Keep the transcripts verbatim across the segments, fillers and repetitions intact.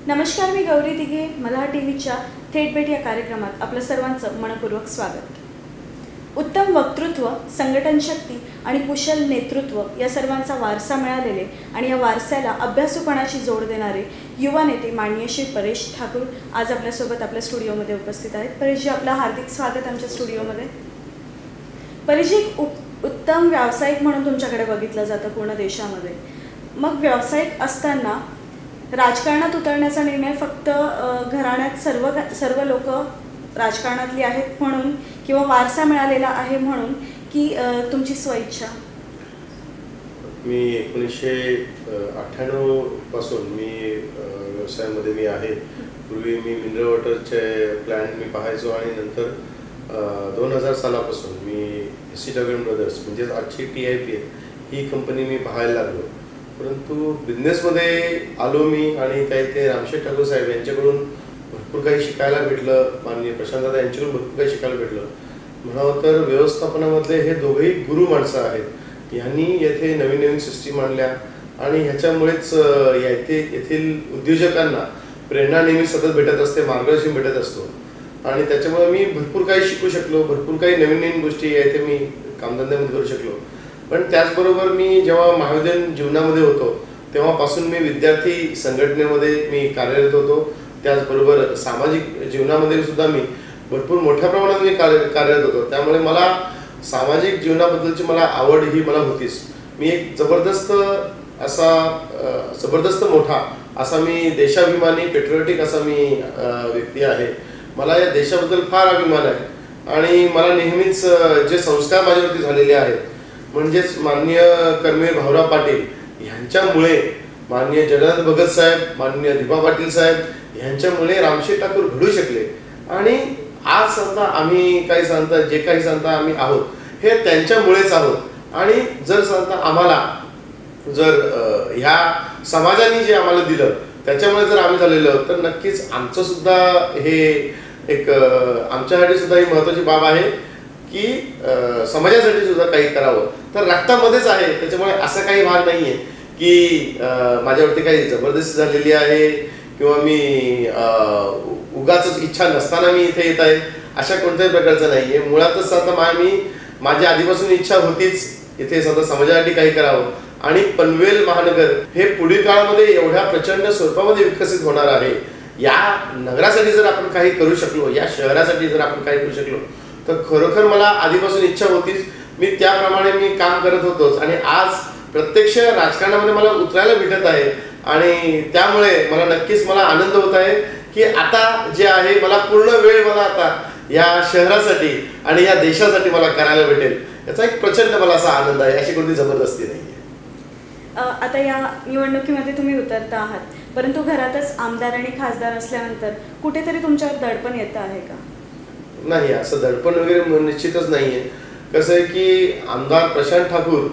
नमस्कार, मी गौरी दिघे. मल्हार टीव्हीच्या थेट भेट या कार्यक्रमात आपलं सर्वांचं मनपूर्वक स्वागत. उत्तम वक्तृत्व, संघटन शक्ती आणि कुशल नेतृत्व या सर्वांचा वारसा मिळालेले आणि या वारसाला अभ्यासूपणाची जोड देणारे युवा नेते माननीय श्री परेश ठाकूर आज आपल्यासोबत आपल्या स्टुडिओमध्ये उपस्थित आहेत. परेशजी, आपलं हार्दिक स्वागत आमच्या स्टुडिओमध्ये. परेशजी, उत्तम व्यावसायिक म्हणून तुमच्याकडे बघितलं जातं पूर्ण देशामध्ये. मग व्यावसायिक असताना राजकारणात उतरण्याचा निर्णय फक्त घराण्यात सर्व सर्व लोक राजकारणातली आहेत म्हणून किंवा वारसा मिळालेला आहे म्हणून की तुमची स्वइच्छा? मी एकोणीसशे अठ्ठ्याण्णव पासून मी व्यवसायामध्ये मी आहे. पूर्वी मी मिनरल वॉटरचे प्लॅन मी पाहायचो आणि नंतर दोन हजार सालापासून मी एस सी डगन ब्रदर्स म्हणजेच आजची टी आय पी ही कंपनी मी पाहायला लागलो. परंतु बिझनेसमध्ये आलो मी आणि काही ते रामशेठ ठाकूर साहेब यांच्याकडून भरपूर काही शिकायला भेटलं. माननीय प्रशांतदादा यांच्याकडून भरपूर काही शिकायला भेटलं. म्हणावं तर व्यवस्थापनामधले हे दोघेही गुरु माणसं आहेत. यांनी येथे नवीन नवीन सिस्टीम आणल्या आणि ह्याच्यामुळेच येथे येथील उद्योजकांना प्रेरणा नेहमी सतत भेटत असते, मार्गदर्शन भेटत असतो आणि त्याच्यामुळे मी भरपूर काही शिकू शकलो. भरपूर काही नवीन नवीन गोष्टी येथे मी कामधंद्यामध्ये करू शकलो. पण त्याचबरोबर मी जेव्हा महाविद्यालयीन जीवनामध्ये होतो तेव्हापासून मी विद्यार्थी संघटनेमध्ये मी कार्यरत होतो. त्याचबरोबर सामाजिक जीवनामध्ये सुद्धा मी भरपूर मोठ्या प्रमाणात मी कार्य कार्यरत होतो. त्यामुळे मला सामाजिक जीवनाबद्दलची मला आवड ही मला होतीच. मी एक जबरदस्त असा जबरदस्त मोठा असा मी देशाभिमानी पेट्रियोटिक असा मी व्यक्ती आहे. मला या देशाबद्दल फार अभिमान आहे आणि मला नेहमीच जे संस्कार माझ्यावरती झालेले आहेत म्हणजेच माननीय कर्मवीर भाऊराव पाटील यांच्यामुळे, माननीय जगन्नाथ भगत साहेब, माननीय दीपा पाटील साहेब यांच्यामुळे रामशेठ ठाकूर घडू शकले आणि आज सांगता आम्ही काही सांगता जे काही सांगता आम्ही आहोत हे त्यांच्यामुळेच आहोत. आणि जर सांगता आम्हाला जर ह्या समाजाने जे आम्हाला दिलं त्याच्यामुळे जर आम्ही झालेलो तर नक्कीच आमचं सुद्धा हे एक आमच्यासाठी सुद्धा ही महत्त्वाची बाब आहे की समाजासाठी सुद्धा काही करावं. तर रक्तामध्येच आहे, त्याच्यामुळे असं काही भाग नाही आहे की माझ्यावरती काही जबरदस्ती झालेली आहे किंवा मी उगाच इच्छा नसताना मी इथे येत आहे, अशा कोणत्याही प्रकारचं नाही आहे. मुळातच आता मी माझी आधीपासून इच्छा होतीच इथे स्वतः समाजासाठी काही करावं आणि पनवेल महानगर हे पुढील काळामध्ये एवढ्या प्रचंड स्वरूपामध्ये विकसित होणार आहे. या नगरासाठी जर आपण काही करू शकलो, या शहरासाठी जर आपण काही करू शकलो तर खरोखर मला आधीपासून इच्छा होतीच. मी त्याप्रमाणे मी काम करत होतोच आणि आज प्रत्यक्ष राजकारणामध्ये मला उतरायला भेटत आहे आणि त्यामुळे मला नक्कीच मला आनंद होत आहे की आता जे आहे मला पूर्ण वेळ मला आता या शहरासाठी आणि या देशासाठी मला करायला भेटेल. याचा एक प्रचंड मला असा आनंद आहे. अशी कोणती जबरदस्ती नाही आहे. आता या निवडणुकीमध्ये तुम्ही उतरता आहात, परंतु घरातच आमदार आणि खासदार असल्यानंतर कुठेतरी तुमच्यावर दडपण येतं आहे का? नाही, असं दडपण वगैरे निश्चितच नाही आहे. कसं आहे की आमदार प्रशांत ठाकूर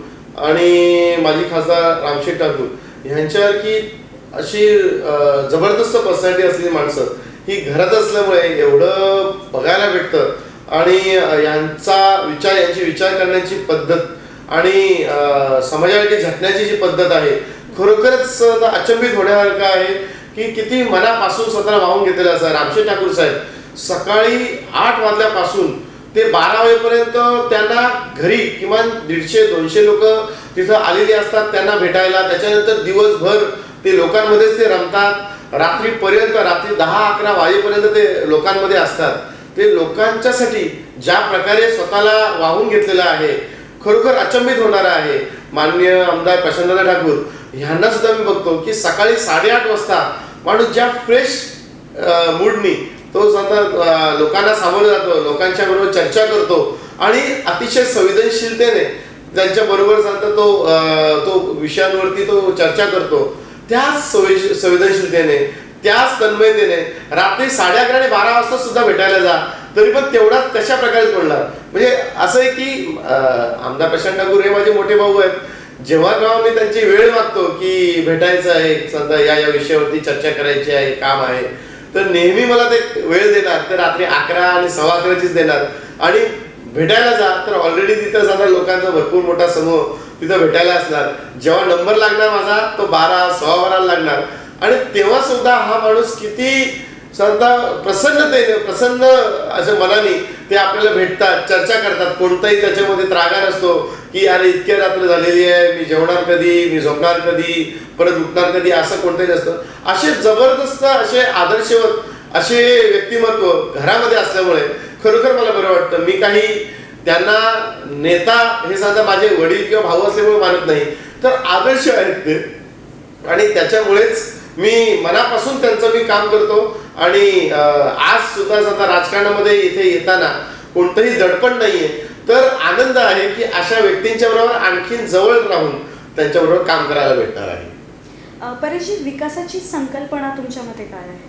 आणि माजी खासदार रामशेठ ठाकूर ह्यांच्यासारखी अशी जबरदस्त पर्सनॅलिटी असलेली माणसं ही घरात असल्यामुळे एवढं बघायला भेटतं आणि यांचा विचार यांची विचार करण्याची पद्धत आणि समाजासाठी झटण्याची जी पद्धत आहे खरोखरच अचंबित होण्यासारखं आहे की किती मनापासून स्वतःला वाहून घेतलेलं असं. रामशेठ ठाकूर साहेब सकाळी आठ वाजल्यापासून ते बारा वाजेपर्यंत त्यांना घरी किमान दीडशे दोनशे लोक तिथं आलेली असतात त्यांना भेटायला. त्याच्यानंतर दिवसभर ते लोकांमध्येच ते रमतात. रात्रीपर्यंत रात्री दहा अकरा वाजेपर्यंत ते लोकांमध्ये असतात. ते लोकांच्यासाठी ज्या प्रकारे स्वतःला वाहून घेतलेलं आहे खरोखर अचंबित होणार आहे. माननीय आमदार प्रशांतदादा ठाकूर ह्यांना सुद्धा मी बघतो की सकाळी साडेआठ वाजता माणूस ज्या फ्रेश मूडनी तो स्वतः लोकांना सामोरं जातो, लोकांच्या बरोबर चर्चा करतो आणि अतिशय संवेदनशीलतेने त्यांच्या बरोबर सांगता तो तो विषयांवरती तो चर्चा करतो. त्याच संवेदनशीलतेने त्याच तन्मयतेने रात्री साडे अकरा आणि बारा वाजता सुद्धा भेटायला जा तरी पण तेवढाच कशा प्रकारे बोलणार. म्हणजे असं आहे की आमदार प्रशांत ठाकूर हे माझे मोठे भाऊ आहेत. जेव्हा केव्हा मी त्यांची वेळ मागतो की भेटायचं आहे, समजा या या विषयावरती चर्चा करायची आहे, काम आहे, तर नेहमी मला ते वेळ देणार तर रात्री अकरा आणि सव्वा अकराचीच देणार आणि भेटायला जा तर ऑलरेडी तिथं समजा लोकांचा भरपूर मोठा समूह तिथं भेटायला असणार. जेव्हा नंबर लागणार माझा तो बारा सव्वा बाराला लागणार आणि तेव्हा सुद्धा हा माणूस किती स्वतः प्रसन्नतेने प्रसन्न असं मनाने ते आपल्याला भेटतात, चर्चा करतात. कोणताही त्याच्यामध्ये त्रागा नसतो की अरे इतक्या रात्र झालेली आहे, मी जेवणार कधी, मी झोपणार कधी, परत उठणार कधी, असं कोणतंही नसतं. असे जबरदस्त असे आदर्शवत असे व्यक्तिमत्व घरामध्ये असल्यामुळे खरोखर मला बरं वाटतं. मी काही त्यांना नेता हे साधा माझे वडील किंवा भाऊ असल्यामुळे मानत नाही, तर आदर्श आहेत ते. आणि त्याच्यामुळेच मी मनापासून त्यांचं मी काम करतो. आणि आज सुद्धा सुद्धा राजकारणामध्ये इथे येताना कोणतंही दडपण नाहीये, तर आनंद आहे की अशा व्यक्तींच्या बरोबर आणखीन जवळ राहून त्यांच्याबरोबर काम करायला भेटणार आहे. परेशजी, विकासाची संकल्पना तुमच्या मते काय आहे?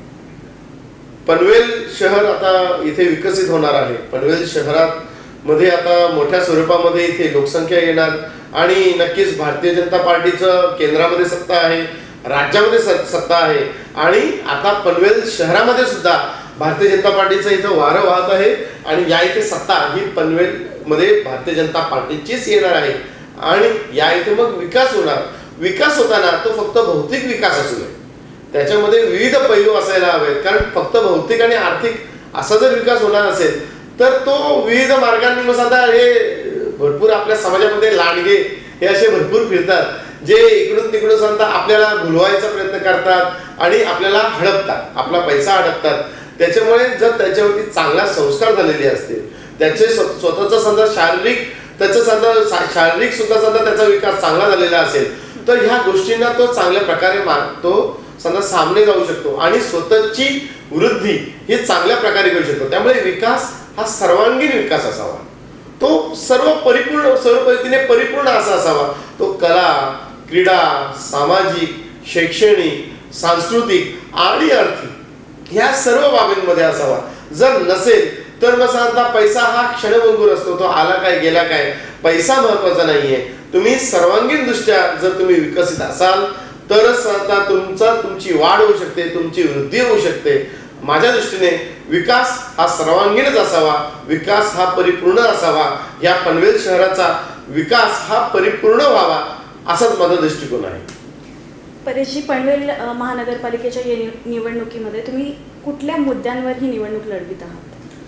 पनवेल शहर आता इथे विकसित होणार आहे. पनवेल शहरात मध्ये आता मोठ्या स्वरूपामध्ये इथे लोकसंख्या येणार आणि नक्कीच भारतीय जनता पार्टीचं केंद्रामध्ये सत्ता आहे, राज्यामध्ये सत्ता आहे आणि आता पनवेल शहरामध्ये सुद्धा भारतीय जनता पार्टीचं इथं वारं वाहत आहे. आणि या इथे सत्ता ही पनवेल मध्ये भारतीय जनता पार्टीचीच येणार आहे. आणि या इथे मग विकास होणार. विकास होताना तो फक्त भौतिक विकास असू नये, त्याच्यामध्ये विविध पैलू असायला हवेत. कारण फक्त भौतिक आणि आर्थिक असा जर विकास होणार असेल तर तो विविध मार्गांनी मग आता हे भरपूर आपल्या समाजामध्ये लांडगे हे असे भरपूर फिरतात, जे इकडून तिकडून सांगता आपल्याला भुलवायचा प्रयत्न करतात आणि आपल्याला हडपतात, आपला पैसा हडपतात. त्याच्यामुळे जर त्याच्यावरती चांगला संस्कार झालेले असतील, त्याचे स्वतःचा समजा शारीरिक त्याचं समजा शारीरिक सुद्धा समजा त्याचा विकास चांगला झालेला असेल, तर ह्या गोष्टींना तो चांगल्या प्रकारे तो समजा सामने जाऊ शकतो आणि स्वतःची वृद्धी ही चांगल्या प्रकारे करू शकतो. त्यामुळे विकास हा सर्वांगीण विकास असावा, तो सर्व परिपूर्ण सर्व पद्धतीने परिपूर्ण असा असावा. तो कला, क्रीडा, सामाजिक, शैक्षणिक, सांस्कृतिक आणि आर्थिक ह्या सर्व बाबींमध्ये असावा. जर नसेल तर मग सांगता पैसा हा क्षणभंगूर असतो, तो आला काय गेला काय, पैसा महत्वाचा नाहीये. तुम्ही सर्वांगीण दृष्ट्या जर तुम्ही विकसित असाल तरच आता तुमचा तुमची वाढ होऊ शकते, तुमची वृद्धी होऊ शकते. माझ्या दृष्टीने विकास हा सर्वांगीणच असावा, विकास हा परिपूर्ण असावा. या पनवेल शहराचा विकास हा परिपूर्ण व्हावा असाच माझा दृष्टिकोन आहे. परेशजी, पनवेल महानगरपालिकेच्या निवडणुकीमध्ये तुम्ही कुठल्या मुद्द्यांवर ही निवडणूक लढवित आहात?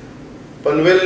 पनवेल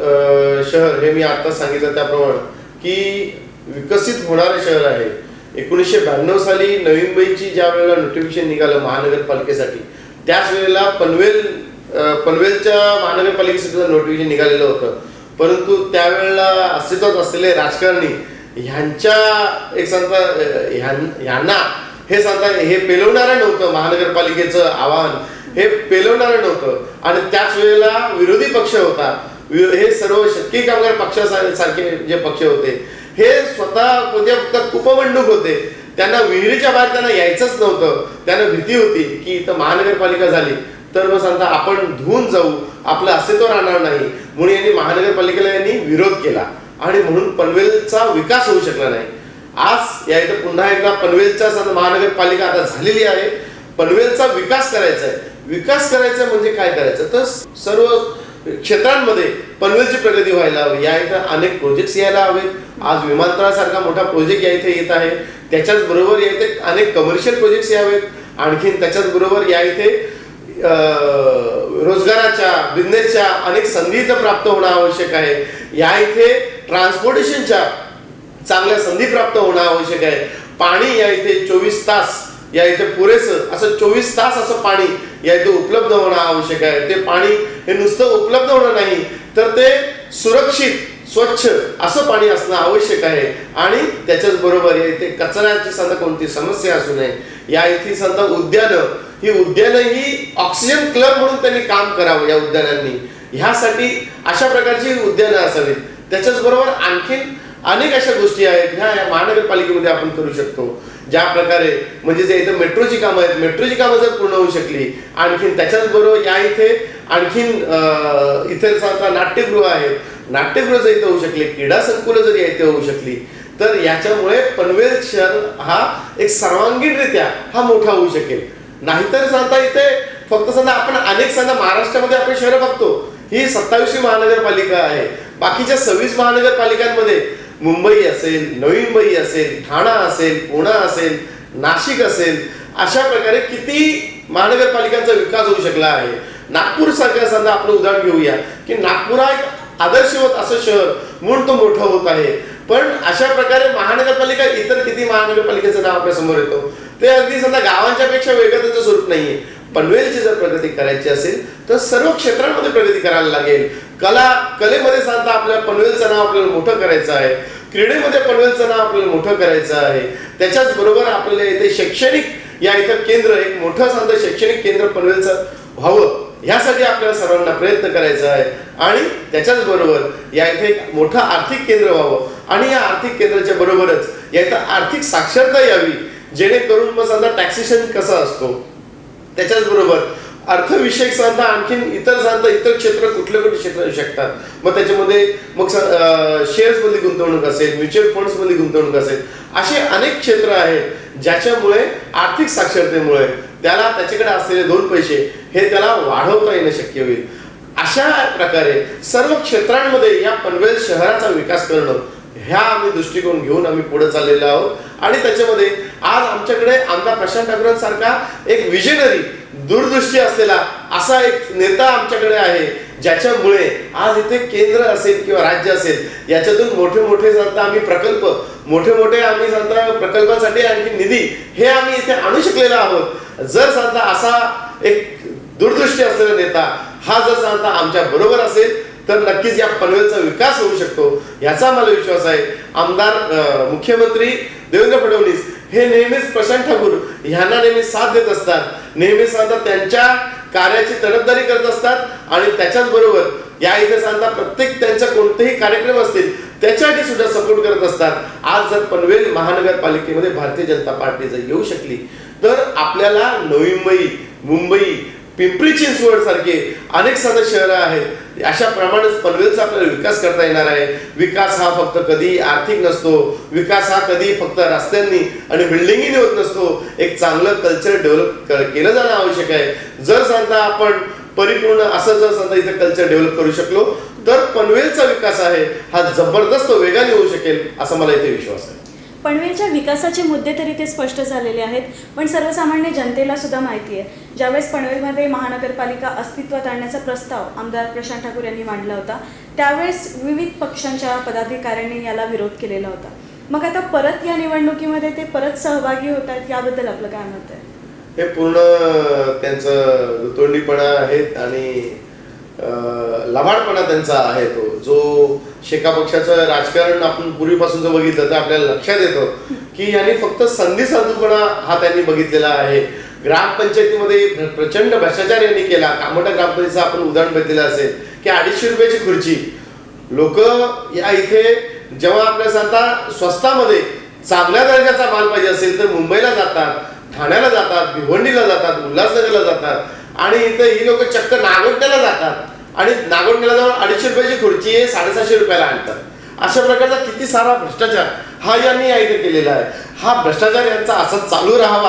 शहर हे मी आता सांगितलं त्याप्रमाणे की विकसित होणारे शहर आहे. एकोणीसशे ब्याण्णव साली नवी मुंबईची ज्या वेळेला नोटिफिकेशन निघालं महानगरपालिकेसाठी, त्याच वेळेला पनवेल पनवेलच्या महानगरपालिकेसाठी नोटिफिकेशन निघालेलं होतं. परंतु त्यावेळेला अस्तित्वात असलेले राजकारणी ह्यांच्या एक सांगता ह्यांना हे सांगता हे पेलवणारं नव्हतं, महानगरपालिकेचं आव्हान हे पेलवणारं नव्हतं. आणि त्याच वेळेला विरोधी पक्ष होता, हे सर्व शेतकरी कामगार पक्षासारखे जे पक्ष होते हे स्वतः फक्त कुपमंडूक होते. त्यांना विहिरीच्या बाहेर त्यांना यायचंच नव्हतं. त्यांना भीती होती की इथं महानगरपालिका झाली तर मग सांगता आपण धुवून जाऊ, आपलं अस्तित्व राहणार नाही. म्हणून यांनी महानगरपालिकेला यांनी विरोध केला आणि म्हणून पनवेलचा विकास होऊ शकला नाही. आज या इथं पुन्हा एकदा पनवेलच्या महानगरपालिका आता झालेली आहे. पनवेलचा विकास करायचा आहे. विकास करायचा म्हणजे काय करायचं तर सर्व क्षेत्रांमध्ये पनवेलची प्रगती व्हायला हवी. या इथं अनेक प्रोजेक्ट्स यायला हवेत. आज विमानतळासारखा मोठा प्रोजेक्ट या इथे येत आहे. त्याच्याच बरोबर या इथे अनेक कमर्शियल प्रोजेक्ट्स यावेत. आणखीन त्याच्याच बरोबर या इथे रोजगाराच्या बिझनेसच्या अनेक संधी इथं प्राप्त होणं आवश्यक आहे. या इथे ट्रान्सपोर्टेशनच्या चांगल्या संधी प्राप्त होणं आवश्यक आहे. पाणी या इथे चोवीस तास या इथे पुरेसं असं चोवीस तास असं पाणी या इथे उपलब्ध होणं आवश्यक आहे. ते पाणी हे नुसतं उपलब्ध होणं नाही तर ते सुरक्षित स्वच्छ असं पाणी असणं आवश्यक आहे. आणि त्याच्याच बरोबर या इथे कचऱ्याची सध्या कोणती समस्या असू नये. या इथे सध्या उद्यानं ही उद्यानं ही ऑक्सिजन क्लब म्हणून त्यांनी काम करावं या उद्यानांनी. ह्यासाठी अशा प्रकारची उद्यानं असावीत. त्याच्याच बरोबर आणखीन अनेक अशा गोष्टी आहेत ह्या महानगरपालिकेमध्ये आपण करू शकतो. ज्या प्रकारे म्हणजे जे इथं मेट्रोची कामं आहेत, मेट्रोची कामं जर पूर्ण होऊ शकली, आणखीन त्याच्याच बरोबर या इथे आणखीन इथे आता नाट्यगृह आहेत, नाट्यगृह जर इथं होऊ शकले, क्रीडा संकुलं जर इथे होऊ शकली तर याच्यामुळे पनवेल शहर हा एक सर्वांगीणरित्या हा मोठा होऊ शकेल. नाहीतर सांगता इथे फक्त सांगा आपण अनेक सांगा महाराष्ट्रामध्ये आपण शहरं बघतो, ही सत्तावीसवी महानगरपालिका आहे. बाकीच्या सव्वीस महानगरपालिकांमध्ये मुंबई असेल, नवी मुंबई असेल, ठाणा असेल, पुणे असेल, नाशिक असेल अशा प्रकारे किती महानगरपालिकांचा विकास होऊ शकला आहे. नागपूर सारख्या समजा आपलं उदाहरण घेऊया की नागपूर हा एक आदर्शवत असं शहर म्हणून तो मोठं होत आहे. पण अशा प्रकारे महानगरपालिका इतर किती महानगरपालिकेचं नाव आपल्या समोर येतो ते अगदी समजा गावांच्या पेक्षा वेगळं त्याचं स्वरूप नाहीये. पनवेलची जर प्रगती करायची असेल तर सर्व क्षेत्रांमध्ये प्रगती करायला लागेल. कला कलेमध्ये सांगता आपल्या पनवेलचं नाव आपल्याला मोठं करायचं आहे. क्रीडेमध्ये पनवेलचं नाव आपल्याला मोठं करायचं आहे. त्याच्याच बरोबर आपल्याला इथे शैक्षणिक या इथं केंद्र एक मोठं सांगता शैक्षणिक केंद्र पनवेलचं व्हावं यासाठी आपल्याला सर्वांना प्रयत्न करायचा आहे. आणि त्याच्याच बरोबर या इथे एक मोठं आर्थिक केंद्र व्हावं आणि या आर्थिक केंद्राच्या बरोबरच या इथं आर्थिक साक्षरता यावी जेणेकरून मग समजा टॅक्सेशन कसं असतो त्याच्याच बरोबर अर्थविषयक सांगता आणखीन इतर सांगता इतर क्षेत्र कुठले कुठले क्षेत्र येऊ शकतात. मग त्याच्यामध्ये मग शेअर्स मध्ये गुंतवणूक असेल, म्युच्युअल फंड्स मध्ये गुंतवणूक असेल, असे अनेक क्षेत्र आहेत ज्याच्यामुळे आर्थिक साक्षरतेमुळे त्याला त्याच्याकडे असलेले दोन पैसे हे त्याला वाढवता येणं शक्य होईल. अशा प्रकारे सर्व क्षेत्रांमध्ये या पनवेल शहराचा विकास करणं ह्या आम्ही दृष्टिकोन घेऊन आम्ही पुढे चाललेलो आहोत. आणि त्याच्यामध्ये आज आमच्याकडे आमदार प्रशांत ठाकूरांसारखा एक विजनरी दूरदृष्टी असलेला असा एक नेता आमच्याकडे आहे ज्याच्यामुळे आज इथे केंद्र असेल किंवा राज्य असेल याच्यातून मोठे मोठे सांगता आम्ही प्रकल्प मोठे मोठे आम्ही सांगता प्रकल्पासाठी आणखी निधी हे आम्ही इथे आणू शकलेलो आहोत. जर सांगता असा एक दूरदृष्टी असलेला नेता हा जर सांगता आमच्या बरोबर असेल तर नक्कीच या पनवेलचा विकास होऊ शकतो याचा मला विश्वास आहे. आमदार मुख्यमंत्री देवेंद्र फडणवीस हे नेहमीच प्रशांत ठाकूर यांना नेहमी साथ देत असतात. नेहमी सांगता त्यांच्या कार्याची तरफदारी करत असतात आणि त्याच्याच बरोबर या इथे सांगता प्रत्येक त्यांचा कोणतेही कार्यक्रम असतील त्याच्यासाठी सुद्धा सपोर्ट करत असतात. आज जर पनवेल महानगरपालिकेमध्ये भारतीय जनता पार्टी जर येऊ शकली तर आपल्याला नवी मुंबई मुंबई पिंपरी चिंचवड सारखे अनेक साधे शहरं आहेत अशा प्रमाणेच पनवेलचा आपल्याला विकास करता येणार आहे. विकास हा फक्त कधी आर्थिक नसतो. विकास हा कधी फक्त रस्त्यांनी आणि बिल्डिंगनी होत नसतो. एक चांगलं कल्चर डेव्हलप केलं जाणं आवश्यक आहे. जर सांगता आपण परिपूर्ण असं जर सांगता इथे कल्चर डेव्हलप करू शकलो तर पनवेलचा विकास आहे हा जबरदस्त वेगाने होऊ शकेल असा मला इथे विश्वास आहे. पनवेलच्या विकासाचे मुद्दे तरी ते स्पष्ट झालेले आहेत, पण सर्वसामान्य जनतेला सुद्धा माहिती आहे ज्यावेळेस पनवेलमध्ये महानगरपालिका अस्तित्वात आणण्याचा प्रस्ताव आमदार प्रशांत ठाकूर यांनी मांडला होता त्यावेळेस विविध पक्षांच्या पदाधिकाऱ्यांनी याला विरोध केलेला होता. मग आता परत या निवडणुकीमध्ये ते परत सहभागी होत आहेत याबद्दल आपलं काय मत आहे? हे पूर्ण त्यांचं तोंडीपणा आहेत आणि लबाडपणा त्यांचा आहे. तो जो शेका पक्षाचं राजकारण आपण पूर्वीपासून जर बघितलं तर आपल्याला लक्षात येतं की यांनी फक्त संधी साधूपणा हा त्यांनी बघितलेला आहे. ग्रामपंचायतीमध्ये प्रचंड भ्रष्टाचार यांनी केला. कामोठा ग्रामपंचायतीचं आपण उदाहरण बघितलेलं असेल की अडीचशे रुपयाची खुर्ची लोक या इथे जेव्हा आपल्या सांगता स्वस्तामध्ये चांगल्या दर्जाचा माल पाहिजे असेल तर मुंबईला जातात, ठाण्याला जातात, भिवंडीला जातात, उल्हासनगरला जातात आणि इथं ही लोक चक्क नागोठण्याला जातात आणि नागोठण्याला जाऊन अडीचशे रुपयाची खुर्ची आहे साडेसहाशे रुपयाला आणतात. अशा प्रकारचा किती सारा भ्रष्टाचार हा यांनी या इथे केलेला आहे. हा भ्रष्टाचार यांचा असाच चालू राहावा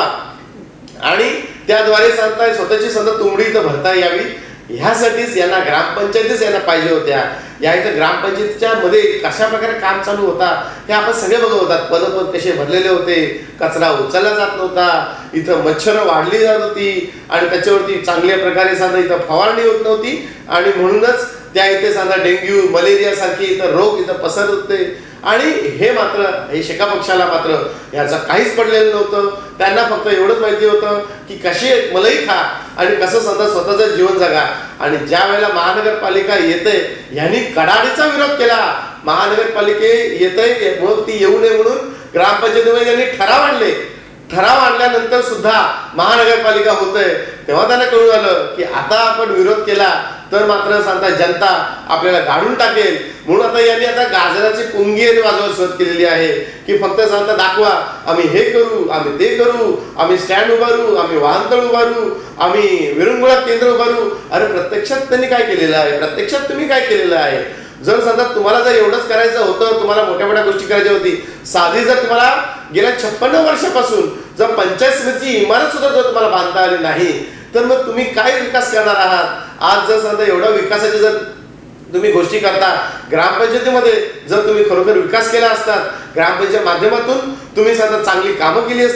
आणि त्याद्वारे सांगताय स्वतःची संध तुंबडी इथं भरता यावी ह्यासाठीच यांना ग्रामपंचायतीच यांना पाहिजे होत्या. या इथं ग्रामपंचायतीच्या मध्ये कशा प्रकारे काम चालू होता हे आपण सगळे बघत होतात. पदपद कसे भरलेले होते, कचरा उचलला जात नव्हता, इथं मच्छर वाढली जात होती आणि त्याच्यावरती चांगल्या प्रकारे सांगा इथं फवारणी होत नव्हती आणि म्हणूनच त्या इथे सांगा डेंग्यू मलेरिया सारखे इथं रोग इथं पसरत होते. आणि हे मात्र हे शेका पक्षाला मात्र याचा काहीच पडलेलं नव्हतं. त्यांना फक्त एवढंच माहिती होतं की कशी मलई खा आणि कसं समजा स्वतःचं जीवन जगा. आणि ज्या वेळेला महानगरपालिका येते यांनी कडाडीचा विरोध केला. महानगरपालिके येते मग ती येऊ नये म्हणून ग्रामपंचायतीमध्ये यांनी ठराव आणले. ठराव आणल्यानंतर सुद्धा महानगरपालिका होतंय तेव्हा त्यांना कळून आलं की आता आपण विरोध केला तर मात्र सांगता जनता आपल्याला गाडून टाकेल. म्हणून आता यांनी आता गाजराची पुंगी वाजवायला सुरुवात केलेली आहे की फक्त सांगता दाखवा आम्ही हे करू, आम्ही ते करू, आम्ही स्टँड उभारू, आम्ही वाहनतळ उभारू, आम्ही विरंगुळा केंद्र उभारू. अरे प्रत्यक्षात त्यांनी काय केलेलं आहे? प्रत्यक्षात तुम्ही काय केलेलं आहे? जर समजा तुम्हाला जर एवढंच करायचं होतं, तुम्हाला मोठ्या मोठ्या गोष्टी करायच्या होती, साधी जर तुम्हाला गेल्या छप्पन्न वर्षापासून जर पंचायत समितीची इमारत सुद्धा जर तुम्हाला बांधता आली नाही तर मग तुम्ही काय विकास करणार आहात? आज जर समजा एवढा विकासाचे जर तुम्ही गोष्टी करता, ग्रामपंचायतीमध्ये जर तुम्ही खरोखर विकास केला असतात, ग्रामपंचायत माध्यमातून तुम्ही समजा चांगली कामं केली असतील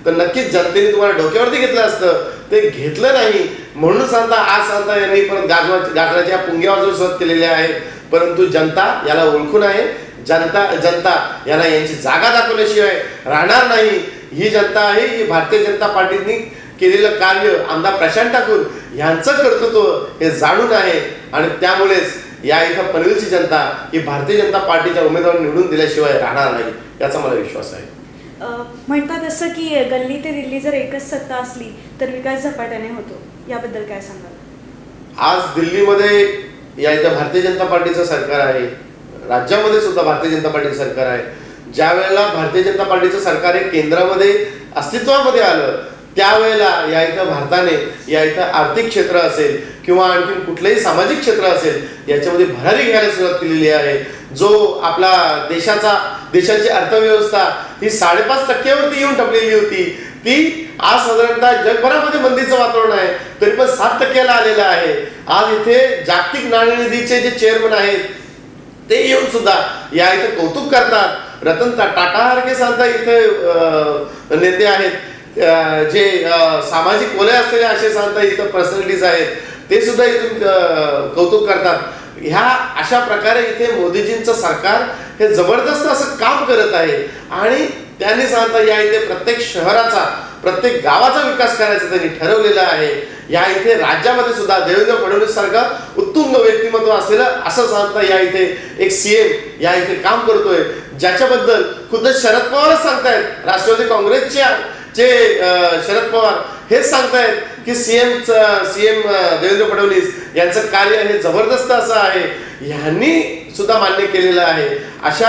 तर नक्कीच जनतेने तुम्हाला डोक्यावरती घेतलं असतं. ते घेतलं नाही म्हणून सांगता आज सांगता यांनी परत गाजवा गाजराच्या पुंग्या वाजवून सुरुवात केलेली आहे. परंतु जनता याला ओळखून आहे. जनता जनता यांना यांची जागा दाखवल्याशिवाय राहणार नाही. ही जनता आहे, ही भारतीय जनता पार्टीने केलेलं कार्य आमदार प्रशांत ठाकूर यांचं कर्तृत्व हे जाणून आहे. आणि त्यामुळेच या इथं पनवेलची जनता ही भारतीय जनता पार्टीच्या उमेदवार निवडून दिल्याशिवाय राहणार नाही याचा मला विश्वास आहे. म्हणतात असं की गल्ली ते दिल्ली जर एकच सत्ता असली तर विकास झपाट्याने होतो, याबद्दल काय सांगाल? आज दिल्लीमध्ये या इथं भारतीय जनता पार्टीचं सरकार आहे, राज्यामध्ये सुद्धा भारतीय जनता पार्टीचं सरकार आहे. ज्या वेळेला भारतीय जनता पार्टीचं सरकार हे केंद्रामध्ये अस्तित्वामध्ये आलं त्यावेळेला या इथं भारताने या इथं आर्थिक क्षेत्र असेल किंवा आणखी कुठलंही सामाजिक क्षेत्र असेल याच्यामध्ये भरारी घ्यायला सुरुवात केलेली आहे. जो आपला देशाचा देशाची अर्थव्यवस्था ही साडेपाच टक्क्यावरती येऊन टपलेली होती, ती आज साधारणतः जगभरामध्ये मंदीचं वातावरण आहे तरी पण सात टक्क्याला आलेलं आहे. आज इथे जागतिक नाणेनिधीचे जे चेअरमन आहेत ते येऊन सुद्धा या इथे कौतुक करतात. रतन टाटा सारखे सांगता इथे नेते आहेत, जे सामाजिक वलय असलेले असे सांगता इथं पर्सनॅलिटीज आहेत ते सुद्धा इथून कौतुक करतात. ह्या अशा प्रकारे इथे मोदीजींचं सरकार हे जबरदस्त असं काम करत आहे. आणि त्यांनी सांगता या इथे प्रत्येक शहराचा प्रत्येक गावाचा विकास करायचा त्यांनी ठरवलेला आहे. या इथे राज्यामध्ये सुद्धा देवेंद्र फडणवीस सारखा उत्तुंग व्यक्तिमत्व असलेलं असं सांगता या इथे एक सीएम या इथे काम करतोय, ज्याच्याबद्दल खुद्द शरद पवारच सांगतायत. राष्ट्रवादी काँग्रेसचे जे शरद पवार हेच सांगतायत की सीएम सीएम देवेंद्र फडणवीस यांचं कार्य हे जबरदस्त असं आहे. ह्यांनी सुद्धा मान्य केलेलं आहे. अशा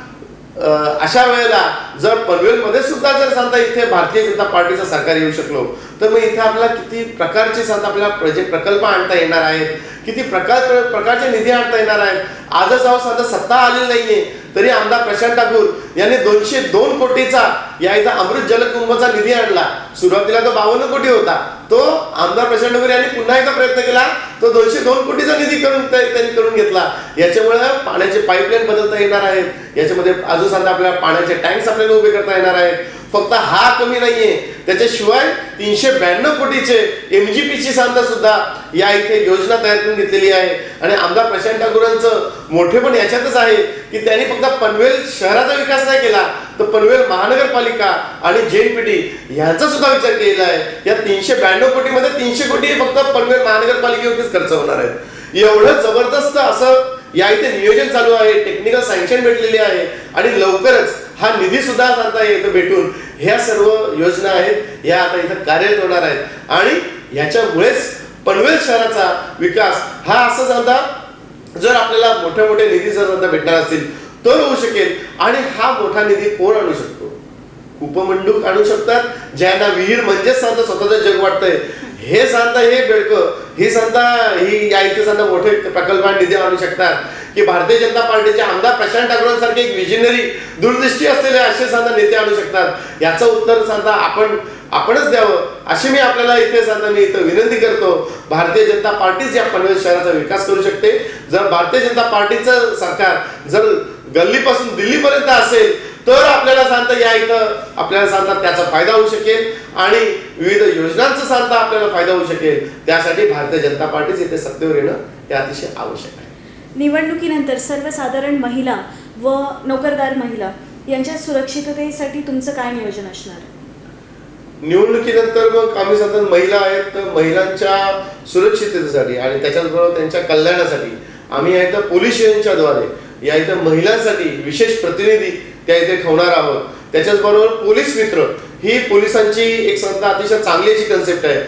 अशा वेळेला जर पनवेलमध्ये सुद्धा जर सांगता इथे भारतीय जनता पार्टीचं सरकार येऊ शकलो तर मग इथे आपल्याला किती प्रकारचे सांगता आपल्याला प्रोजेक्ट प्रकल्प आणता येणार आहेत, किती प्रकार प्रकारचे निधी आणता येणार आहेत. आजच जाऊ सांगता सत्ता आलेली नाहीये तरी आमदार प्रशांत ठाकूर यांनी दोनशे दोन कोटीचा या इथं अमृत जलकुंभचा निधी आणला. सुरुवातीला तो बावन्न कोटी होता, तो आमदार प्रशांत ठाकूर यांनी पुन्हा एकदा प्रयत्न केला, तो दोनशे दोन कोटीचा निधी करून त्यांनी करून घेतला. याच्यामुळे पाण्याचे पाईपलाईन बदलता येणार आहेत, याच्यामध्ये अजून सांगता आपल्याला पाण्याचे टँक्स आपल्याला उभे करता येणार आहेत. फक्त हा कमी नाहीये, त्याच्याशिवाय तीनशे ब्याण्णव कोटीचे एमजीपीची सांगता सुद्धा या इथे योजना तयार करून घेतलेली आहे. आणि आमदार प्रशांत ठाकूरांचं मोठे पण याच्यातच आहे की त्यांनी फक्त पनवेल शहराचा विकास नाही केला तर पनवेल महानगरपालिका आणि जेएनपीटी यांचा सुद्धा विचार केलेला आहे. या तीनशे ब्याण्णव कोटीमध्ये तीनशे कोटी हे फक्त पनवेल महानगरपालिकेवरतीच खर्च होणार आहेत. एवढं जबरदस्त असं या इथे नियोजन चालू आहे, टेक्निकल सँक्शन भेटलेली आहे आणि लवकरच हा निधी सुद्धा सांगता इथं भेटून ह्या सर्व योजना आहेत या आता इथं कार्यरत होणार आहेत. आणि ह्याच्यामुळेच पनवेल शहराचा विकास हा असं सांगता जर आपल्याला मोठे मोठे निधी जर सांगता भेटणार असतील तर होऊ शकेल. आणि हा मोठा निधी कोण आणू शकतो? उपमंडूक आणू शकतात, ज्यांना विहीर म्हणजेच सांगता स्वतःचं जग वाटतंय हे सांगता हे बेडकं ही सांगता ही या इथे सांगता मोठे प्रकल्प निधी आणू शकतात की भारतीय जनता पार्टीचे आमदार प्रशांत ठाकूरांसारखे एक विजनरी दूरदृष्टी असलेले असे सांगता नेते आणू शकतात. याचं उत्तर सांगता आपण आपणच द्यावं अशी मी आपल्याला इथे सांगता मी इथं विनंती करतो. भारतीय जनता पार्टीच या पनवेल शहराचा विकास करू शकते. जर भारतीय जनता पार्टीचं सरकार जर गल्लीपासून दिल्लीपर्यंत असेल तर आपल्याला सांगता या इथं आपल्याला सांगता त्याचा फायदा होऊ शकेल आणि विविध योजनांचा सांगता आपल्याला फायदा होऊ शकेल. त्यासाठी भारतीय जनता पार्टीच इथे सत्तेवर येणं हे अतिशय आवश्यक आहे. निवडणुकीनंतर सर्वसाधारण महिला व नोकरदार महिला यांच्या सुरक्षिततेसाठी तुमचं काय नियोजन असणार आहे? निवडणुकीनंतर मग आम्ही सांगतात महिला आहेत तर महिलांच्या सुरक्षिततेसाठी आणि त्याच्याचबरोबर त्यांच्या कल्याणासाठी आम्ही या इथं पोलीस स्टेशनच्याद्वारे या इथं महिलांसाठी विशेष प्रतिनिधी त्या इथे ठेवणार आहोत. त्याच्याचबरोबर पोलीस मित्र ही पोलिसांची एक संस्था अतिशय चांगली अशी कन्सेप्ट आहे.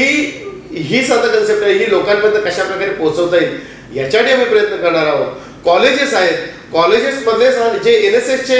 ती ही संस्था कन्सेप्ट आहे ही लोकांपर्यंत कशा प्रकारे पोहोचवता येईल याच्यासाठी आम्ही प्रयत्न करणार आहोत. कॉलेजेस आहेत, कॉलेजेस मधले जे एन एस एसचे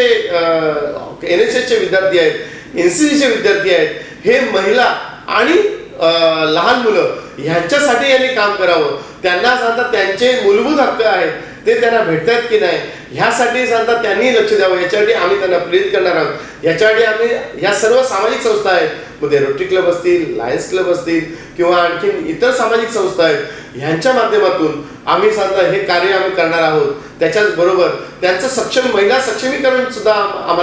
एन एस एसचे विद्यार्थी आहेत, एन सी सीचे विद्यार्थी आहेत, हे महिला आणि लहान मुलं ह्यांच्यासाठी यांनी काम करावं. त्यांना सांगता त्यांचे मूलभूत हक्क आहेत ते त्यांना भेटतात की नाही ह्यासाठी सांगता त्यांनी लक्ष द्यावं. याच्यासाठी आम्ही त्यांना प्रेरित करणार आहोत. याच्यासाठी आम्ही ह्या सर्व सामाजिक संस्था आहेत, मध्ये रोटरी क्लब असतील, लायन्स क्लब असतील किंवा आणखी इतर सामाजिक संस्था आहेत, ह्यांच्या माध्यमातून आम्ही सांगता हे कार्य आम्ही करणार आहोत. त्याच्याच बरोबर त्यांचं सक्षम महिला सक्षमीकरण सुद्धा आम्हाला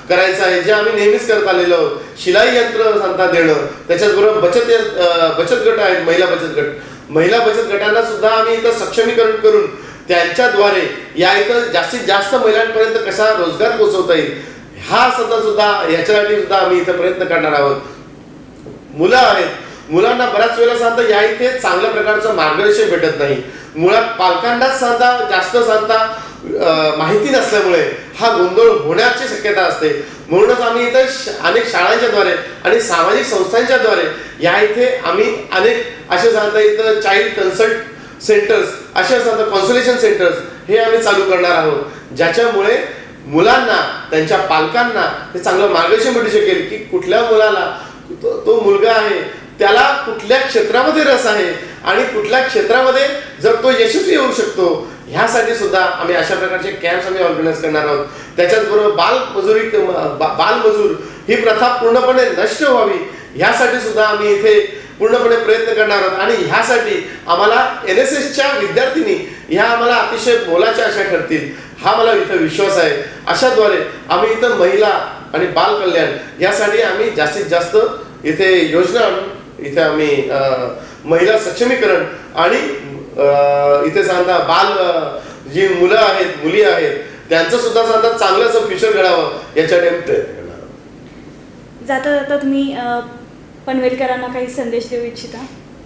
करायचं आहे, जे आम्ही नेहमीच करत आलेलो आहोत. शिलाई यंत्र सांगता देणं, त्याच्याचबरोबर बचत यं- अं, बचत गट आहेत, महिला बचत गट. महिला बचत गटांना सुद्धा आम्ही इथं सक्षमीकरण करून त्यांच्याद्वारे या इथं जास्तीत जास्त महिलांपर्यंत कसा रोजगार पोहोचवता येईल हा सुद्धा सुद्धा याच्यासाठी सुद्धा आम्ही इथं प्रयत्न करणार आहोत. मुलं आहेत, मुलांना बऱ्याच वेळेला सांगता या इथे चांगल्या प्रकारचं मार्गदर्शन भेटत नाही. मुळात पालकांनाच सांगता जास्त सांगता अं, माहिती नसल्यामुळे हा गोंधळ होण्याची शक्यता असते. म्हणूनच आम्ही इथं श- अनेक शाळांच्या द्वारे आणि सामाजिक संस्थांच्या द्वारे या इथे आम्ही अनेक असे सांगता इथं चाइल्ड कन्सल्ट सेंटर्स, असे सांगता कॉन्सलेशन सेंटर्स हे आम्ही चालू करणार आहोत, ज्याच्यामुळे मुलांना त्यांच्या पालकांना हे चांगलं मार्गदर्शन भेटू शकेल की कुठल्या मुलाला तो, तो मुलगा आहे त्याला कुठल्या क्षेत्रामध्ये रस आहे आणि कुठल्या क्षेत्रामध्ये जर तो यशस्वी होऊ शकतो. ह्यासाठी सुद्धा आम्ही अशा प्रकारचे कॅम्प्स आम्ही ऑर्गनाईज करणार आहोत. त्याच्याचबरोबर बाल मजुरी बाल मजूर ही प्रथा पूर्णपणे नष्ट व्हावी ह्यासाठी सुद्धा आम्ही इथे पूर्णपणे प्रयत्न करणार आहोत. आणि ह्यासाठी आम्हाला एन एस एसच्या विद्यार्थिनी ह्या आम्हाला अतिशय मोलाच्या अशा ठरतील हा मला इथं विश्वास आहे. अशाद्वारे आम्ही इथं महिला आणि बाल कल्याण यासाठी आम्ही जास्तीत जास्त इथे योजना आणून इथे आम्ही अं, महिला सक्षमीकरण आणि अं, इथे सांगता बाल अं, जी मुलं आहेत मुली आहेत त्यांचं सुद्धा सांगता चांगलं असं फ्युचर घडावं याच्यासाठी आम्ही प्रयत्न करणार आहोत. जाता जाता तुम्ही अ, पनवेलकरांना काही संदेश देऊ इच्छिता?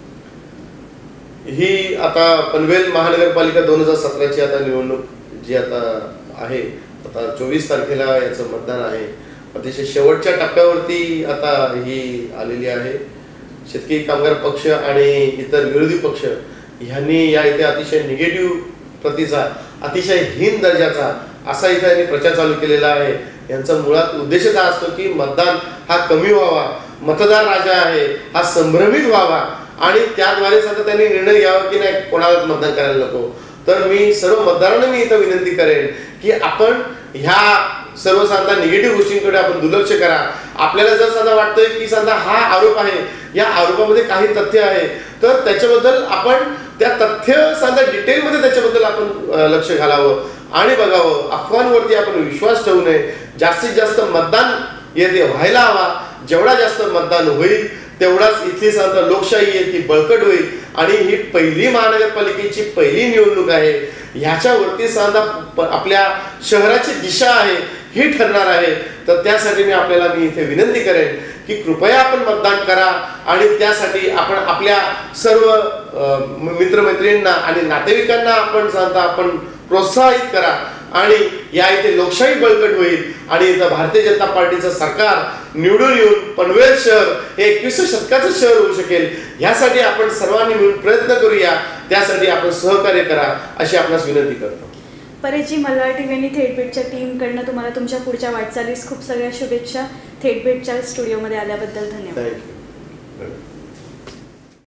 ही आता पनवेल महानगरपालिका दोन हजार सतराची आता निवडणूक जी आता आहे, आता चोवीस तारखेला याचं मतदान आहे. अतिशय शेवटच्या टप्प्यावरती आता ही आलेली आहे. शेतकरी कामगार पक्ष आणि इतर विरोधी पक्ष ह्यांनी या इथे अतिशय निगेटिव्ह प्रतीचा, अतिशय हीन दर्जाचा असा इथे यांनी प्रचार चालू केलेला आहे. यांचा मुळात उद्देशच हा असतो की मतदान हा कमी व्हावा, मतदार राजा आहे हा संभ्रमित व्हावा आणि त्याद्वारे सुद्धा त्यांनी निर्णय घ्यावा की नाही कोणालाच मतदान करायला नको. तर मी सर्व मतदारांना मी इथं विनंती करेन की आपण ह्या सर्व सांगता निगेटिव्ह गोष्टींकडे आपण दुर्लक्ष करा. आपल्याला जर सांगा वाटतंय की सांगा हा आरोप आहे, या आरोपामध्ये काही तथ्य आहे, तर त्याच्याबद्दल आपण त्या तथ्य सांगा डिटेलमध्ये त्याच्याबद्दल आपण लक्ष घालावं आणि बघावं. अफवांवरती आपण विश्वास ठेवू नये. जास्तीत जास्त मतदान येथे व्हायला हवा. जेवढा जास्त मतदान होईल तेवढाच इथली सांगता लोकशाही आहे ती बळकट होईल. आणि ही पहिली महानगरपालिकेची पहिली निवडणूक आहे. ह्याच्यावरती सांगता आपल्या शहराची दिशा आहे ही ठरणार आहे. तर त्यासाठी मी आपल्याला मी इथे विनंती करेन की कृपया आपण मतदान करा आणि त्यासाठी आपण आपल्या सर्व मित्रमैत्रिणींना आणि नातेवाईकांना आपण सांगता आपण प्रोत्साहित करा आणि या इथे लोकशाही बळकट होईल आणि इथं भारतीय जनता पार्टीचं सरकार निवडून येऊन पनवेल शहर हे एकविसाव्या शतकाचं शहर होऊ शकेल. ह्यासाठी आपण सर्वांनी मिळून प्रयत्न करूया. त्यासाठी आपण सहकार्य करा अशी आपणास विनंती करतो. परेशजी, मल्हार टीव्ही आणि थेटबेटच्या टीमकडनं तुम्हाला तुमच्या पुढच्या वाटचालीस खूप सगळ्या शुभेच्छा. थेटबेटच्या स्टुडिओमध्ये आल्याबद्दल धन्यवाद. थँक्यू.